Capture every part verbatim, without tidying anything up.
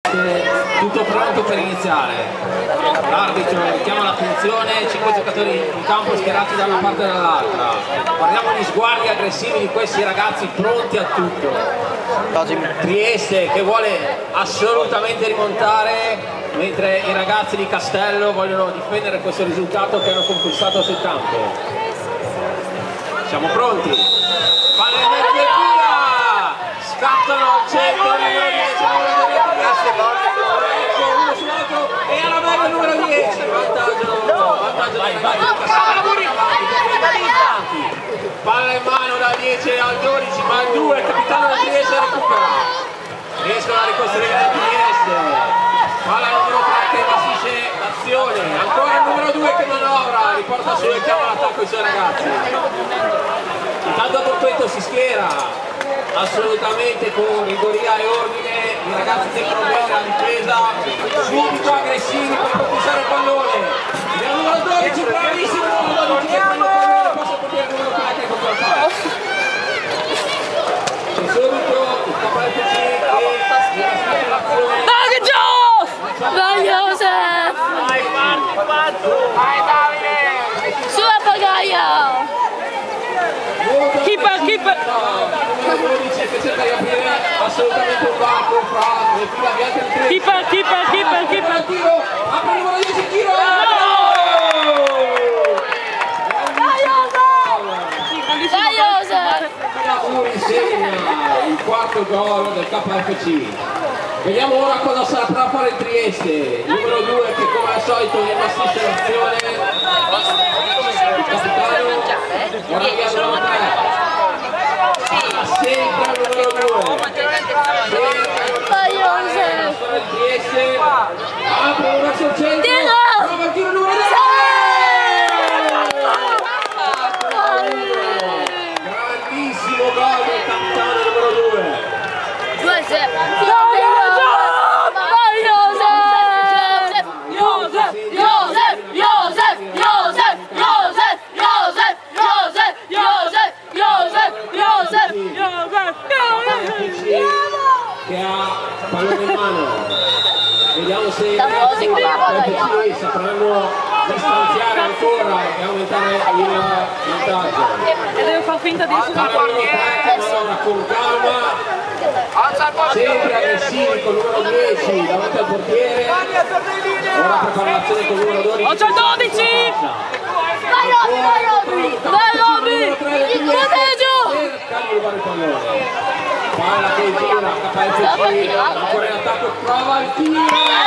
Tutto pronto per iniziare. L'arbitro richiama l'attenzione, cinque giocatori in campo schierati da una parte e dall'altra. Guardiamo gli sguardi aggressivi di questi ragazzi pronti a tutto. Trieste che vuole assolutamente rimontare, mentre i ragazzi di Castello vogliono difendere questo risultato che hanno conquistato sul campo. Siamo pronti. Palla in mezzo e via! Scattano al centro il numero dieci, uno sull'altro e alla meglio il numero dieci. Vantaggio, vantaggio dai, vai, palla in mano da dieci al dodici, ma il due, il capitano del Trieste recupera. Riescono a ricostruire il Trieste. Palla numero tre che bastisce l'azione. Ancora il numero due che manovra, riporta su e chiama l'attacco i suoi ragazzi. Intanto Portuetto si schiera assolutamente con rigoria e ordine, i ragazzi devono bene la difesa, subito aggressivi per conquistare il pallone. Il numero dodici, bravissimo il numero dodici che prende il pallone, passa a poter il numero tre che compra il pallone. C'è subito il K F C che riveste l'azione. Dai Gio! Vai Josef! Vai Marti, quanto? Vai Davide! Sulla pagaia! Keeper, keeper! Che cerca di aprire assolutamente un varco fra le fila di altri tre. Keeper, keeper, keeper, keeper! Tiro, apre il numero dieci, il tiro! Dai Josef! Cafuri segna il quarto gol del K F C. Vediamo ora cosa saprà fare il Trieste. Il numero due che come al solito gli bastisce l'azione. Il capitano ora via il numero tre. Sempre il numero due. Dai Josef! Il Trieste apre verso il centro. Tiro! Prova il tiro numero due. Grandissimo gol del capitano numero due. Josef! Vai Josef! Josef! Josef! Josef! Josef! Josef! Josef! Josef! Josef! Josef! Josef! Josef! Che ha pallone in mano. Vediamo se i ragazzi sapranno distanziare ancora e aumentare il vantaggio. E deve far finta di essere una manovra con calma, sempre aggressivi con il numero dieci davanti al portiere. Ora prepara l'azione con il numero dodici. Oggi al dodici! Vai Roby, vai Roby! Vai Roby! Il punteggio! Cerca di rubare il pallone. Palla che gira, K F C, ancora in attacco, prova il tiro!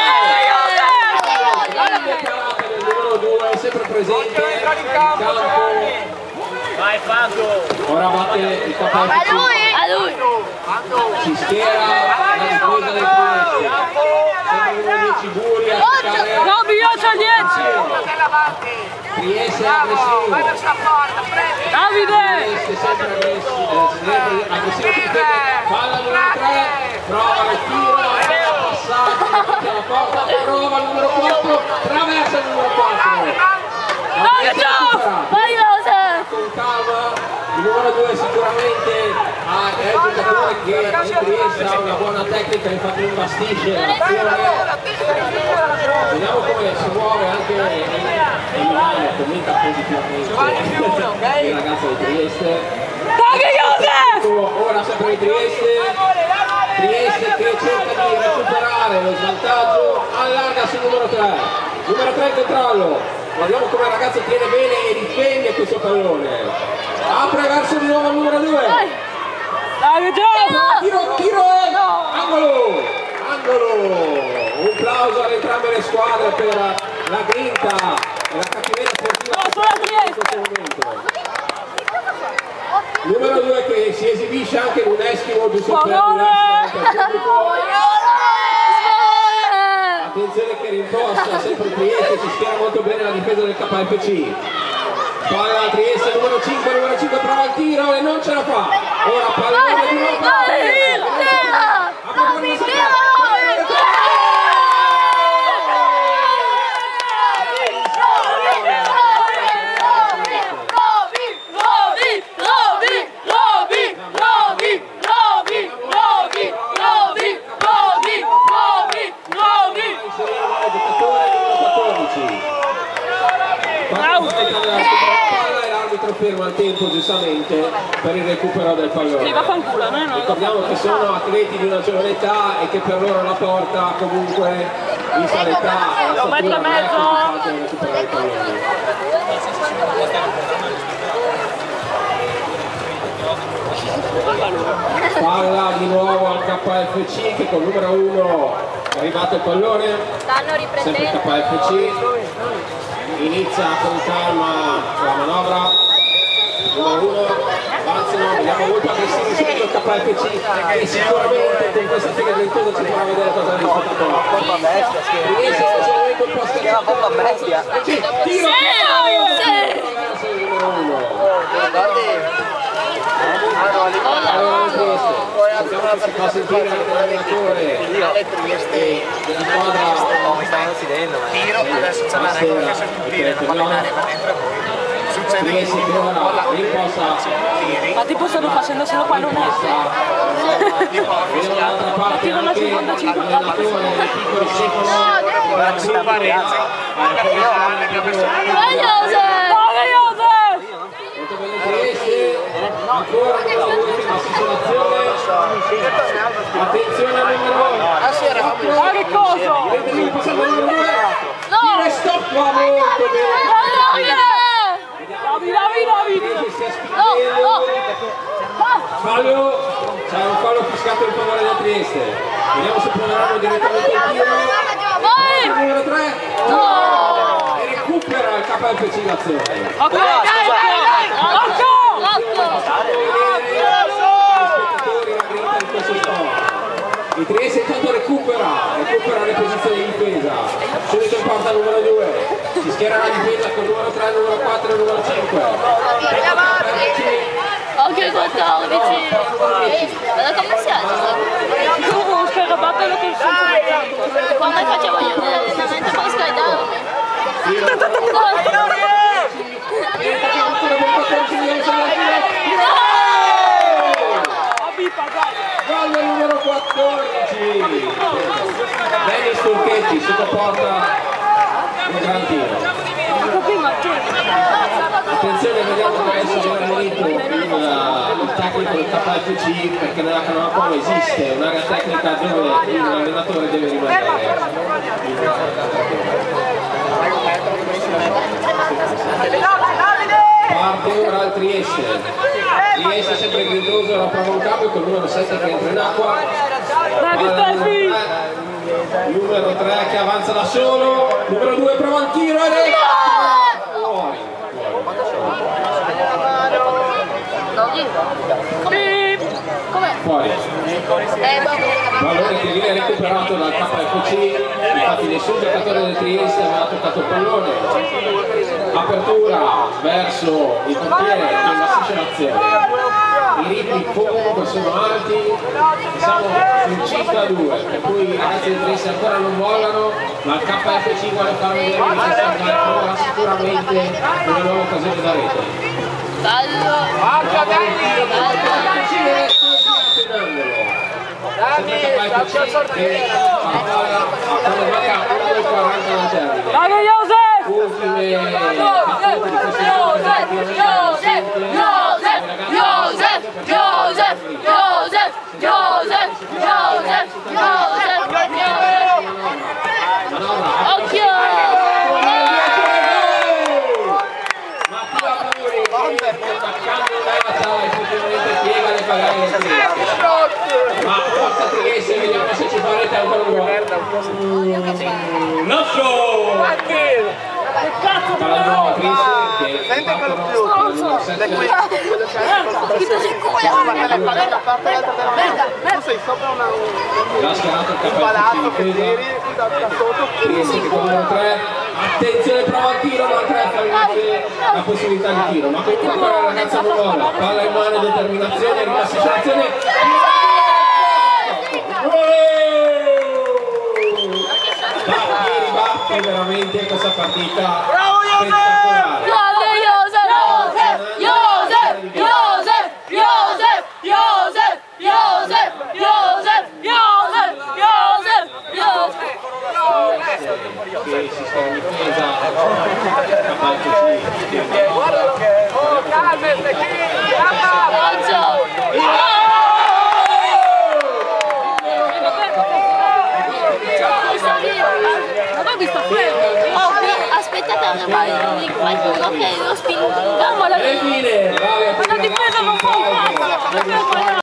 Grande parata del numero due, sempre presente in campo. Vai Fando! Ora batte il K F C. A lui! A lui! Si schiera la difesa del Trieste. Sempre il numero dieci Buri a cercare. Roby, io c'ho dieci! Trieste aggressivo. Davide! Trieste sempre aggressivo. Sempre aggressivo. Palla numero tre. Prova il tiro. Passaggio davanti alla porta. Prova il numero quattro. Traversa il numero quattro. Vai Gio! Vai Josef! Con calma. Il numero due sicuramente è il giocatore che in Trieste ha una buona tecnica, infatti non bastisce l'azione. Vediamo come si muove anche Emiliano, commenta positivamente il ragazzo di Trieste. Dai Josef! Ora sempre di Trieste, Trieste che cerca di recuperare lo svantaggio, allarga sul numero tre, numero tre il controllo. Guardiamo come il ragazzo tiene bene e difende questo pallone. Apre verso di nuovo il numero due. Dai Gio! Tiro, tiro e angolo! Angolo! Un plauso ad entrambe le squadre per la grinta e la cattiveria sportiva in questo momento. Numero due che si esibisce anche in un Eskimo giusto per diverso attenzione che rimposta sempre Trieste, si schiera molto bene la difesa del K F C. Palla Trieste numero cinque, numero cinque prova il tiro e non ce la fa. Ora pallone di nuovo. ferma il tempo giustamente per il recupero del pallone. Sì, vaffanculo, noi non Ricordiamo che sono atleti di una giovane età e che per loro la porta comunque, vista l'età e la statura, non è così facile recuperare il pallone. Palla di nuovo al K F C che con numero uno è arrivato il pallone, sempre il K F C, inizia con calma la manovra, numero uno, avanzano, vediamo molto aggressivi subito il K F C che sicuramente con questa fine ventosa ci farà vedere cosa ha risultato. Bomba bestia, Riesce specialmente un po' a era bomba bestia. tiro numero uno. Allora Trieste, sappiamo che si fa sentire anche l'allenatore e della squadra Mi stanno uccidendo, ma tiro, adesso c'è la regola che se tu tiri non puoi andare ma dentro succede Trieste che ora rimposta, Ma tipo stanno facendo solo pallonette. vediamo dall'altra parte anche l'allenatore del piccolo secolo su pareggia molto bene Trieste, ancora l'ultima situazione, attenzione al numero uno, Ma che cosa? vedete lui passando al numero due, tira e stoppa molto bene, Davi, Davi, Davi! Trieste si è spingendo, fallo, c'è un fallo fiscato in favore del Trieste, vediamo se proveranno direttamente il tiro, numero tre, e recupera il K F C l'azione. Ok, dai, dai, dai! Il Trieste intanto recupera, recupera le posizioni di difesa, subito in porta numero due, si schiera la difesa con numero tre, numero quattro e numero cinque. Ok, quattordici! Guarda come si alza! Tu spero battere che quando facevo io l'allenamento per scaldarmi. Gol del numero quattordici, Dennis Turchetti sottoporta un gran tiro. Attenzione, vediamo che adesso viene ammonito il, il tecnico del K F C perché nella Canapolo esiste un'area tecnica dove l'allenatore deve rimanere. Parte ora il Trieste, Trieste sempre gridoso, la prova un cambio con il numero sette che entra in acqua, numero tre che avanza da solo, numero due prova il tiro ed è fuori. Fuori. Pallone che viene recuperato dal K F C, infatti nessun giocatore del Trieste aveva toccato il pallone. Apertura verso il portiere che imbastisce l'azione. I ritmi comunque sono alti, siamo in cinque a due, per cui i ragazzi del Trieste ancora non mollano, ma il K F C vuole far vedere che si sta trova sicuramente una nuova occasione da rete. Marca Danny! Danny, lascia sortire! Dai, Joseph! Ultime Joseph! Joseph! Joseph! Joseph! Joseph! Joseph! Joseph! Joseph! Joseph! Occhio! effettivamente piega le pagare del Trieste, ma forza Trieste, vediamo se ci farete ancora un gol. Nostro palla nuova Trieste che Senti quello più! Tu sei sopra una... l'ha schierato il un palazzo che capello tiri da sotto. Trieste che con numero tre, attenzione, prova il tiro, ma il tre fa invece la possibilità di tiro, ma comunque ancora la ragazza Nuvola, palla in mano, determinazione, rimassa situazione. Batti, ribatti veramente questa partita spettacolare. Joseph! Joseph! Joseph! Joseph! Joseph! Joseph! Joseph! Joseph! Joseph! Joseph! Che si sta in difesa, capace sì. Guarda che... Oh, calmi! terra, vai qualcuno che lo spinga. Le file, bravi a La difesa non fa un passo,